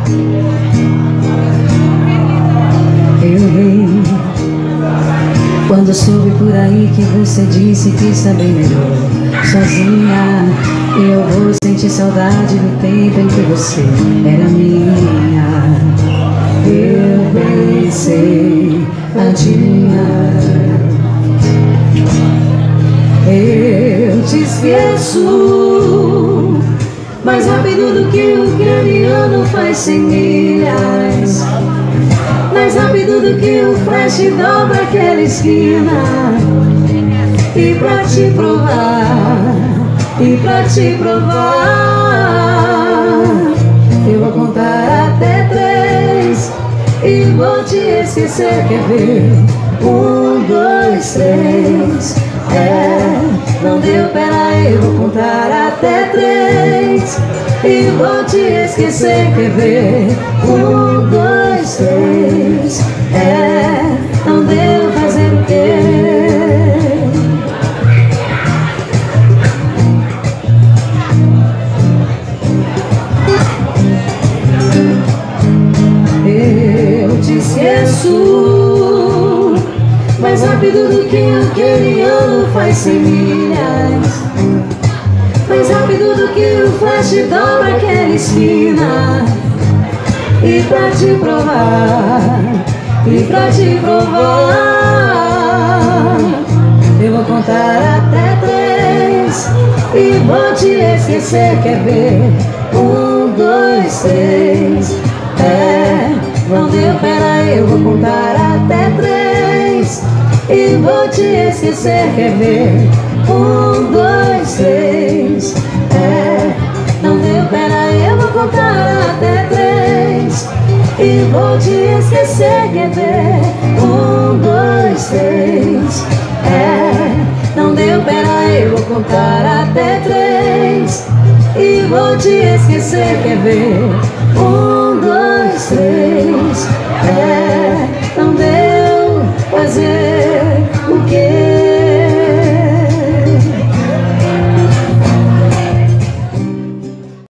Eu errei quando soube por aí que você disse que está bem melhor sozinha. Eu vou sentir saudade do tempo em que você era minha. Eu pensei adivinhar, eu te esqueço mais rápido do que o ucraniano faz 100 milhas, mais rápido do que o flash dobra aquela esquina. E pra te provar, e pra te provar, eu vou contar até 3 e vou te esquecer. Quer ver? 1, 2, 3. Não deu, pera aí, eu vou contar até 3 e vou te esquecer. Quer ver? 1, 2, 3. Não deu, fazer o quê? Eu te esqueço mais rápido do que o ucraniano faz 100 milhas, mais rápido do que o flash dobra aquela esquina. E pra te provar, e pra te provar, eu vou contar até 3 e vou te esquecer. Quer ver? 1, 2, 3. Não deu, pera aí, eu vou contar até 3 e vou te esquecer. Quer ver? 1, 2, 3. Não deu, pera aí, eu vou contar até 3 e vou te esquecer. Quer ver? 1, 2, 3. Não deu, pera aí, eu vou contar até 3 e vou te esquecer. Quer ver? 1, 2, 3.